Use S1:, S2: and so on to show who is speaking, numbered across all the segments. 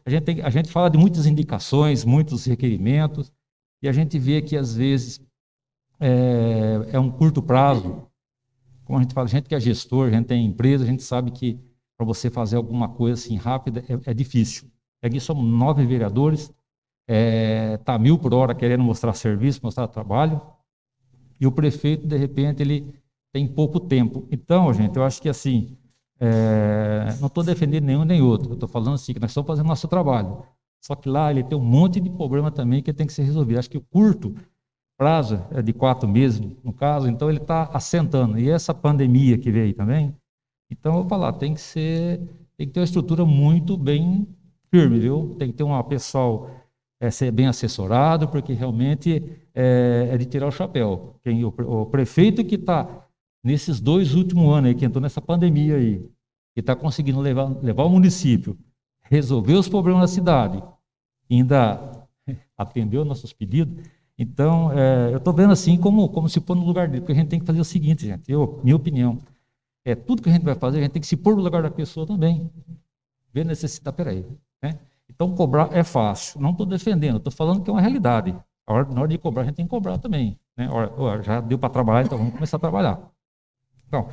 S1: a gente fala de muitas indicações, muitos requerimentos, e a gente vê que, às vezes, é um curto prazo. Como a gente fala, a gente que é gestor, a gente tem empresa, a gente sabe que para você fazer alguma coisa assim rápida é difícil. Aqui somos 9 vereadores, está 1000 por hora querendo mostrar serviço, mostrar trabalho, e o prefeito, de repente, ele tem pouco tempo. Então, gente, eu acho que assim, não estou defendendo nenhum nem outro, eu estou falando assim, que nós estamos fazendo nosso trabalho. Só que lá ele tem um monte de problema também que tem que ser resolvido. Acho que o curto prazo é de 4 meses, no caso, então ele está assentando. E essa pandemia que veio aí também, então eu vou falar, tem que ter uma estrutura muito bem firme, viu? Tem que ter um pessoal ser bem assessorado, porque realmente é de tirar o chapéu. O prefeito que está nesses 2 últimos anos aí, que entrou nessa pandemia aí, que está conseguindo levar o município, resolver os problemas da cidade, ainda atendeu nossos pedidos. Então, eu estou vendo assim como se pôr no lugar dele, porque a gente tem que fazer o seguinte, gente, minha opinião, tudo que a gente vai fazer, a gente tem que se pôr no lugar da pessoa também, ver necessidade, peraí, né? Então, cobrar é fácil, não estou defendendo, estou falando que é uma realidade, na hora de cobrar, a gente tem que cobrar também, né? Já deu para trabalhar, então vamos começar a trabalhar. Então,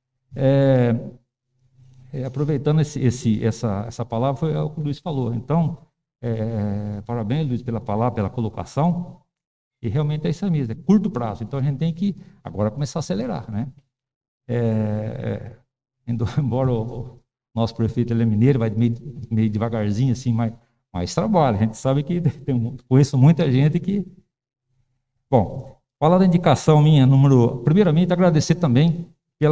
S1: aproveitando essa palavra, foi o que o Luiz falou, então, parabéns, Luiz, pela palavra, pela colocação. E realmente é isso mesmo, é curto prazo. Então a gente tem que agora começar a acelerar, né? Embora o nosso prefeito ele é mineiro, vai meio devagarzinho, assim, mas trabalha. A gente sabe que conheço muita gente que. Bom, falar da indicação minha, primeiramente, agradecer também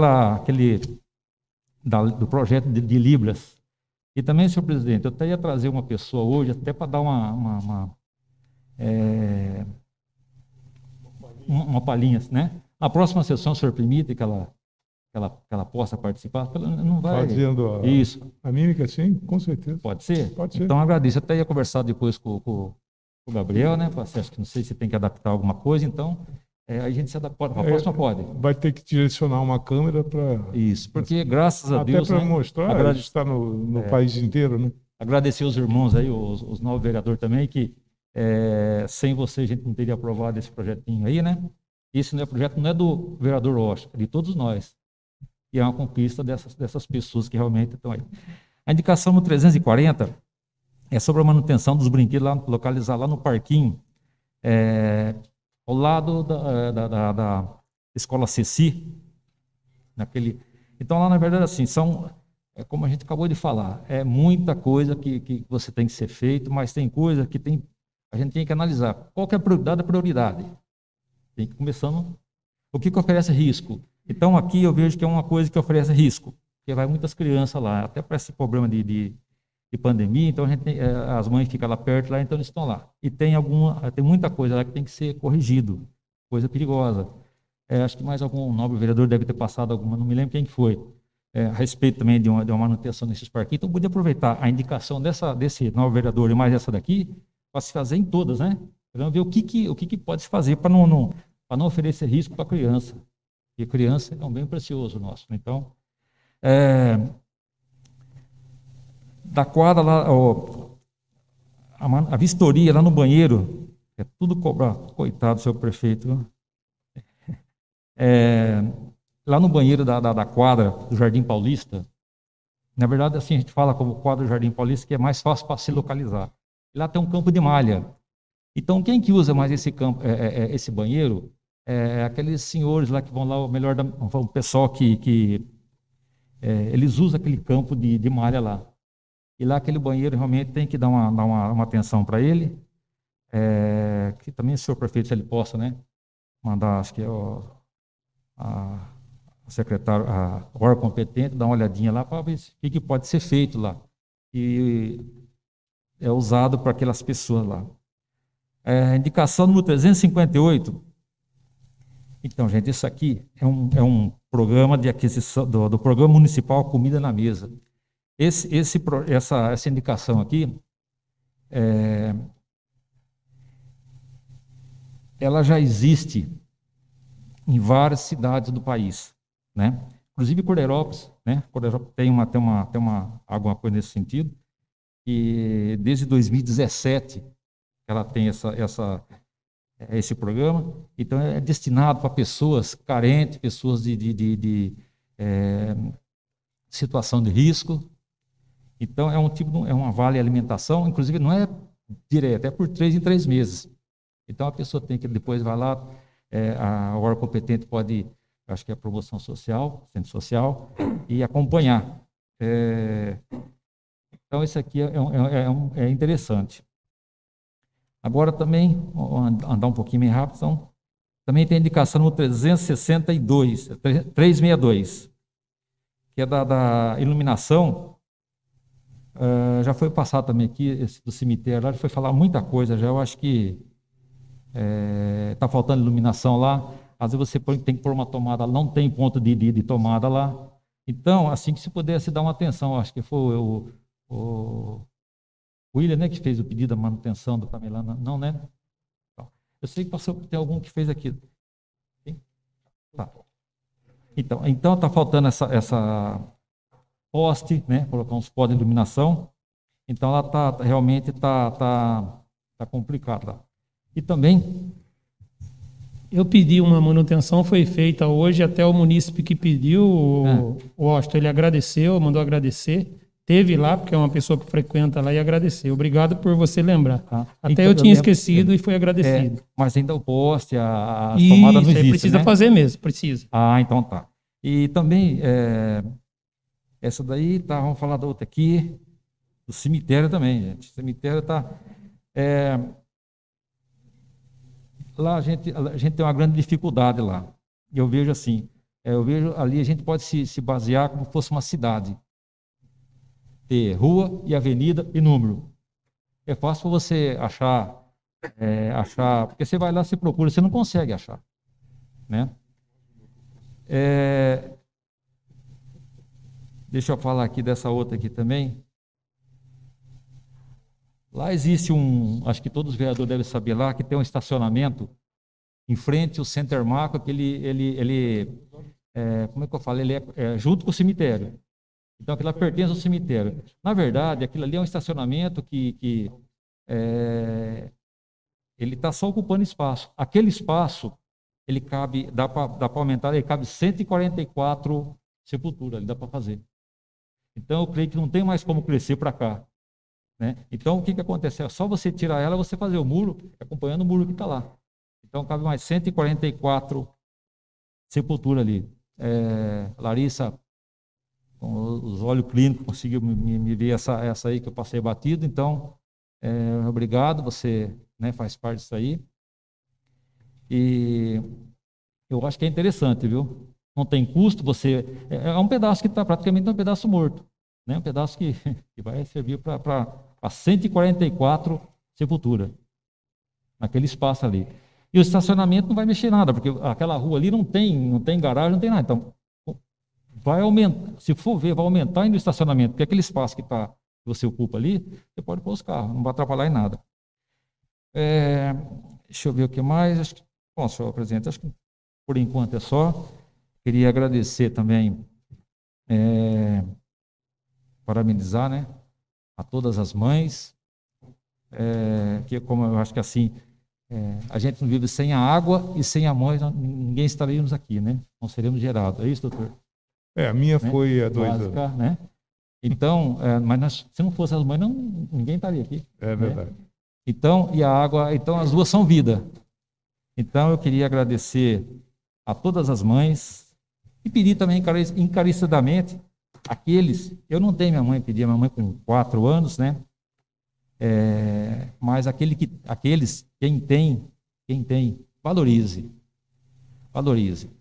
S1: do projeto de Libras. E também, senhor presidente, eu até ia trazer uma pessoa hoje, até para dar uma palhinha, né? Na próxima sessão, o senhor permite que ela possa participar? Não vai.
S2: Fazendo
S1: Isso.
S2: a mímica, sim, com certeza.
S1: Pode ser?
S2: Pode ser.
S1: Então, agradeço. Eu até ia conversar depois com o Gabriel, né? Acho que não sei se tem que adaptar alguma coisa, então a gente se adapta. A próxima pode.
S2: Vai ter que direcionar uma câmera para.
S1: Isso, porque graças a Deus.
S2: Até para mostrar, a gente está no país inteiro, né?
S1: Agradecer os irmãos aí, os 9 vereadores também, que sem você a gente não teria aprovado esse projetinho aí, né? Esse projeto não é do vereador Rocha, é de todos nós. E é uma conquista dessas pessoas que realmente estão aí. A indicação no 340 é sobre a manutenção dos brinquedos localizado lá no parquinho, ao lado da escola Ceci. Então, lá, na verdade, assim, como a gente acabou de falar, é muita coisa que você tem que ser feito, mas tem coisa que a gente tem que analisar. Qual que é a prioridade? A prioridade. Tem que começando. O que oferece risco? Então, aqui eu vejo que é uma coisa que oferece risco, porque vai muitas crianças lá, até para esse problema de pandemia, então as mães ficam lá perto, lá, então eles estão lá. E tem muita coisa lá que tem que ser corrigido, coisa perigosa. Acho que mais algum nobre vereador deve ter passado alguma, não me lembro quem foi, a respeito também de uma manutenção desses parquinhos. Então, podia aproveitar a indicação desse novo vereador e mais essa daqui, para se fazer em todas, né? Para ver o que pode se fazer para não oferecer risco para a criança. E a criança é um bem precioso nosso. Então, da quadra lá, a vistoria lá no banheiro, é tudo cobrado. Coitado do seu prefeito. Lá no banheiro da quadra do Jardim Paulista, na verdade, assim, a gente fala como quadra do Jardim Paulista, que é mais fácil para se localizar. E lá tem um campo de malha. Então, quem que usa mais esse campo, esse banheiro? Aqueles senhores lá que vão lá, o pessoal que eles usam aquele campo de malha lá. E lá aquele banheiro realmente tem que dar uma atenção para ele. Que também o senhor prefeito, se ele possa, né, mandar, acho que é o secretário, o órgão competente, dar uma olhadinha lá para ver o que pode ser feito lá. E é usado para aquelas pessoas lá. Indicação número 358. Então, gente, isso aqui é um programa de aquisição do Programa Municipal Comida na Mesa. Essa indicação aqui, ela já existe em várias cidades do país, né? Inclusive Cordeirópolis, né? Cordeirópolis tem alguma coisa nesse sentido. que desde 2017 ela tem esse programa. Então, é destinado para pessoas carentes, pessoas de situação de risco. Então, é uma vale alimentação, inclusive não é direto, é por 3 em 3 meses. Então, a pessoa tem que, depois vai lá, a órgão competente pode, acho que é a promoção social, centro social, e acompanhar. Então, isso aqui é interessante. Agora também, andar um pouquinho mais rápido, então, também tem indicação no 362, que é da iluminação. Já foi passado também aqui, esse do cemitério lá, já foi falar muita coisa, já eu acho que está faltando iluminação lá. Às vezes você tem que pôr uma tomada, não tem ponto de tomada lá. Então, assim, que se pudesse dar uma atenção, acho que foi o William, né, que fez o pedido da manutenção do Pamelana, não, né? Eu sei que tem algum que fez aqui. Sim? Tá. Então está faltando essa poste, né? Colocar uns postes de iluminação. Então ela realmente está complicada. E também
S3: eu pedi uma manutenção, foi feita hoje, até o munícipe que pediu, o Washington, ele agradeceu, mandou agradecer. Teve lá, porque é uma pessoa que frequenta lá, e agradeceu. Obrigado por você lembrar. Até então, eu tinha esquecido e foi agradecido.
S1: Mas ainda o poste, a tomada não existe,
S3: precisa, né? Fazer mesmo, precisa.
S1: Então tá. E também, essa daí, vamos falar da outra aqui, do cemitério também, gente. O cemitério está... lá a gente tem uma grande dificuldade lá. Eu vejo assim, ali a gente pode se basear como se fosse uma cidade. Ter rua e avenida e número. É fácil você achar, porque você vai lá, você procura, você não consegue achar, né? Deixa eu falar aqui dessa outra aqui também. Lá existe acho que todos os vereadores devem saber lá, que tem um estacionamento em frente ao Center Marco, que como é que eu falo? Ele é junto com o cemitério. Então, aquilo pertence ao cemitério. Na verdade, aquilo ali é um estacionamento que ele está só ocupando espaço. Aquele espaço, ele cabe, dá para aumentar, ele cabe 144 sepulturas, ele dá para fazer. Então, eu creio que não tem mais como crescer para cá, né? Então, o que acontece? É só você tirar ela, você fazer o muro, acompanhando o muro que está lá. Então, cabe mais 144 sepulturas ali. Larissa, com os olhos clínicos, conseguiu me ver essa aí que eu passei batido. Então, obrigado, você, né, faz parte disso aí. E eu acho que é interessante, viu? Não tem custo, é um pedaço que está praticamente um pedaço morto, né? Um pedaço que vai servir para 144 sepulturas, naquele espaço ali. E o estacionamento não vai mexer nada, porque aquela rua ali não tem garagem, não tem nada. Então, vai aumentar, se for ver, vai aumentar ainda o estacionamento, porque aquele espaço que você ocupa ali, você pode pôr os carros, não vai atrapalhar em nada. Deixa eu ver o que mais. Acho que, bom, senhor presidente, acho que por enquanto é só. Queria agradecer também, parabenizar, né, a todas as mães, que como eu acho que assim, a gente não vive sem a água e sem a mãe, ninguém estaríamos aqui, né? Não seremos gerados. É isso, doutor?
S2: A minha, né? Foi há 2
S1: básica,
S2: anos.
S1: Né? Então, mas se não fosse as mães, ninguém estaria aqui.
S2: É verdade.
S1: Né? Então, e a água, então as duas são vida. Então, eu queria agradecer a todas as mães e pedir também encarecidamente eu não tenho minha mãe, pedi a minha mãe com 4 anos, né? Mas quem tem, valorize.